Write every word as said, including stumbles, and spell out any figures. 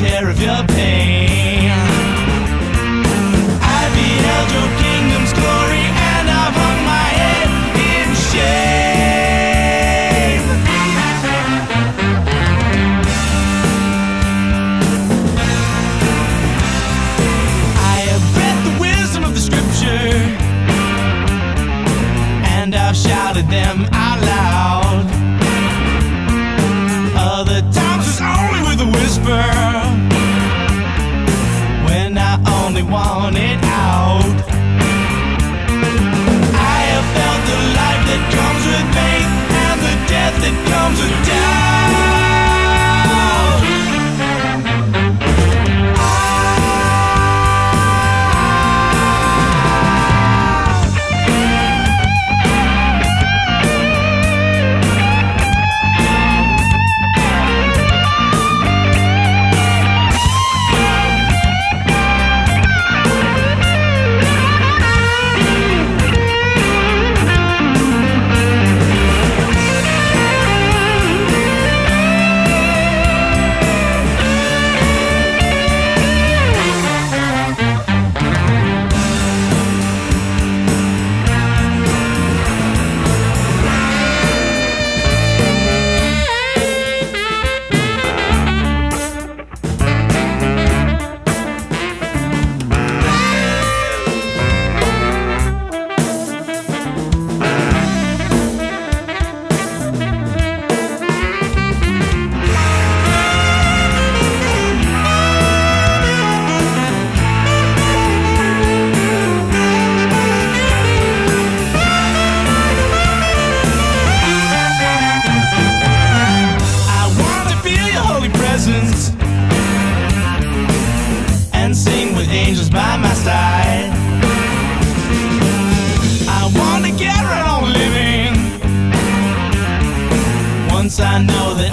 tear of your pain. I beheld your kingdom's glory, and I've hung my head in shame. I have read the wisdom of the scripture, and I've shouted them out loud. Other times it's only with a whisper, when I only want it out. I have felt the life that comes with faith, and the death that comes with doubt. And sing with angels by my side. I want to get right on living, once I know that